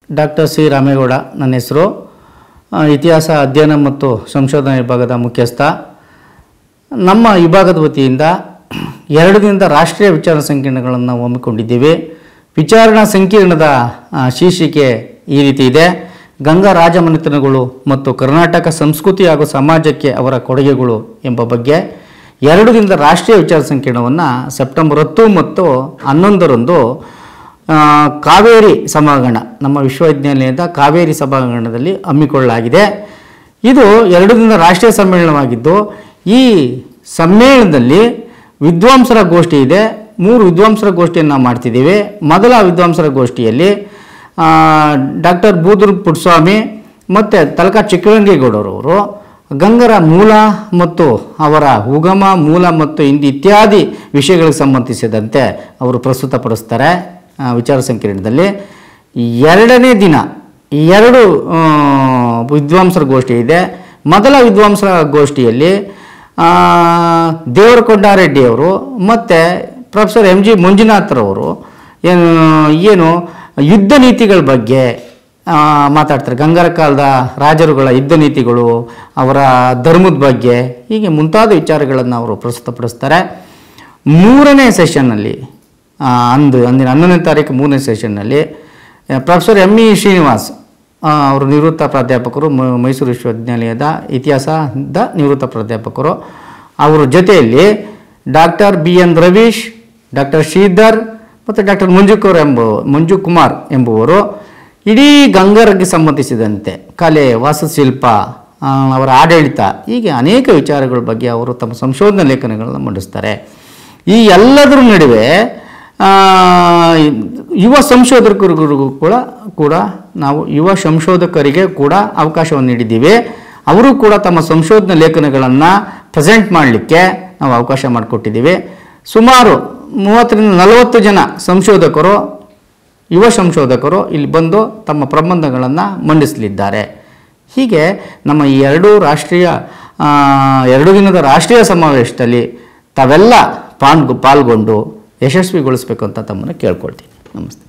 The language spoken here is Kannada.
ಡಾಕ್ಟರ್ ಸಿ ರಾಮೇಗೌಡ ನನ್ನ ಹೆಸರು. ಇತಿಹಾಸ ಅಧ್ಯಯನ ಮತ್ತು ಸಂಶೋಧನಾ ವಿಭಾಗದ ಮುಖ್ಯಸ್ಥ. ನಮ್ಮ ವಿಭಾಗದ ವತಿಯಿಂದ 2 ದಿನದ ರಾಷ್ಟ್ರೀಯ ವಿಚಾರಣಾ ಸಂಕಿರಣಗಳನ್ನು ಹಮ್ಮಿಕೊಂಡಿದ್ದೇವೆ. ವಿಚಾರಣಾ ಸಂಕಿರಣದ ಶೀರ್ಷಿಕೆ ಈ ರೀತಿ ಇದೆ: ಗಂಗಾ ರಾಜಮನೆತನಗಳು ಮತ್ತು ಕರ್ನಾಟಕ ಸಂಸ್ಕೃತಿ ಹಾಗೂ ಸಮಾಜಕ್ಕೆ ಅವರ ಕೊಡುಗೆಗಳು ಎಂಬ ಬಗ್ಗೆ 2 ದಿನದ ರಾಷ್ಟ್ರೀಯ ವಿಚಾರ ಸಂಕಿರಣವನ್ನು ಸೆಪ್ಟೆಂಬರ್ 10 ಮತ್ತು 11ರಂದು ಕಾವೇರಿ ಸಭಾಂಗಣ, ನಮ್ಮ ವಿಶ್ವವಿದ್ಯಾನಿಲಯದ ಕಾವೇರಿ ಸಭಾಂಗಣದಲ್ಲಿ ಹಮ್ಮಿಕೊಳ್ಳಲಾಗಿದೆ. ಇದು 2 ದಿನದ ರಾಷ್ಟ್ರೀಯ ಸಮ್ಮೇಳನವಾಗಿದ್ದು, ಈ ಸಮ್ಮೇಳನದಲ್ಲಿ ವಿದ್ವಾಂಸರ ಗೋಷ್ಠಿ ಇದೆ. 3 ವಿದ್ವಾಂಸರ ಗೋಷ್ಠಿಯನ್ನು ನಾವು ಮಾಡ್ತಿದ್ದೀವಿ. ಮೊದಲ ವಿದ್ವಾಂಸರ ಗೋಷ್ಠಿಯಲ್ಲಿ ಡಾಕ್ಟರ್ ಬೂದೂರು ಪುಟ್ಟಸ್ವಾಮಿ ಮತ್ತು ತಲಕ ಚಿಕ್ಕರಂಗೇಗೌಡರವರು ಗಂಗರ ಮೂಲ ಮತ್ತು ಅವರ ಉಗಮ, ಮೂಲ ಮತ್ತು ಇತ್ಯಾದಿ ವಿಷಯಗಳಿಗೆ ಸಂಬಂಧಿಸಿದಂತೆ ಅವರು ಪ್ರಸ್ತುತಪಡಿಸ್ತಾರೆ ವಿಚಾರ ಸಂಕಿರಣದಲ್ಲಿ. 2ನೇ ದಿನ 2 ವಿದ್ವಾಂಸರ ಗೋಷ್ಠಿ ಇದೆ. ಮೊದಲ ವಿದ್ವಾಂಸರ ಗೋಷ್ಠಿಯಲ್ಲಿ ದೇವರಕೊಂಡಾರೆಡ್ಡಿಯವರು ಮತ್ತು ಪ್ರೊಫೆಸರ್ MG ಮಂಜುನಾಥ್ರವರು ಏನು ಯುದ್ಧ ನೀತಿಗಳ ಬಗ್ಗೆ ಮಾತಾಡ್ತಾರೆ. ಗಂಗರ ಕಾಲದ ರಾಜರುಗಳ ಯುದ್ಧ ನೀತಿಗಳು, ಅವರ ಧರ್ಮದ ಬಗ್ಗೆ, ಹೀಗೆ ಮುಂತಾದ ವಿಚಾರಗಳನ್ನು ಅವರು ಪ್ರಸ್ತುತಪಡಿಸ್ತಾರೆ. 3ನೇ ಸೆಷನ್ನಲ್ಲಿ ಅಂದಿನ 11ನೇ ತಾರೀಕು 3ನೇ ಸೆಷನ್ನಲ್ಲಿ ಪ್ರೊಫೆಸರ್ ME ಶ್ರೀನಿವಾಸ್ ಅವರು ನಿವೃತ್ತ ಪ್ರಾಧ್ಯಾಪಕರು, ಮೈಸೂರು ವಿಶ್ವವಿದ್ಯಾನಿಲಯದ ಇತಿಹಾಸದ ನಿವೃತ್ತ ಪ್ರಾಧ್ಯಾಪಕರು. ಅವರ ಜೊತೆಯಲ್ಲಿ doctor BN Ravish, doctor Sridhar ಮತ್ತು ಡಾಕ್ಟರ್ ಮಂಜುಕುಮಾರ್ ಎಂಬುವರು ಇಡೀ ಗಂಗರಿಗೆ ಸಂಬಂಧಿಸಿದಂತೆ ಕಲೆ, ವಾಸ್ತುಶಿಲ್ಪ, ಅವರ ಆಡಳಿತ, ಹೀಗೆ ಅನೇಕ ವಿಚಾರಗಳ ಬಗ್ಗೆ ಅವರು ತಮ್ಮ ಸಂಶೋಧನಾ ಲೇಖನಗಳನ್ನು ಮಂಡಿಸ್ತಾರೆ. ಈ ಎಲ್ಲದರ ನಡುವೆ ಯುವ ಸಂಶೋಧಕರಿಗೂ ಕೂಡ ನಾವು ಯುವ ಸಂಶೋಧಕರಿಗೆ ಕೂಡ ಅವಕಾಶವನ್ನು ನೀಡಿದ್ದೀವಿ. ಅವರು ಕೂಡ ತಮ್ಮ ಸಂಶೋಧನಾ ಲೇಖನಗಳನ್ನು ಪ್ರೆಸೆಂಟ್ ಮಾಡಲಿಕ್ಕೆ ನಾವು ಅವಕಾಶ ಮಾಡಿಕೊಟ್ಟಿದ್ದೀವಿ. ಸುಮಾರು 30ರಿಂದ 40 ಜನ ಸಂಶೋಧಕರು, ಯುವ ಸಂಶೋಧಕರು ಇಲ್ಲಿ ಬಂದು ತಮ್ಮ ಪ್ರಬಂಧಗಳನ್ನು ಮಂಡಿಸಲಿದ್ದಾರೆ. ಹೀಗೆ ನಮ್ಮ ಈ 2 ದಿನದ ರಾಷ್ಟ್ರೀಯ ಸಮಾವೇಶದಲ್ಲಿ ತಾವೆಲ್ಲ ಪಾಲ್ಗೊಂಡು ಯಶಸ್ವಿಗೊಳಿಸಬೇಕು ಅಂತ ತಮ್ಮನ್ನು ಕೇಳ್ಕೊಳ್ತೀನಿ. ನಮಸ್ತೆ.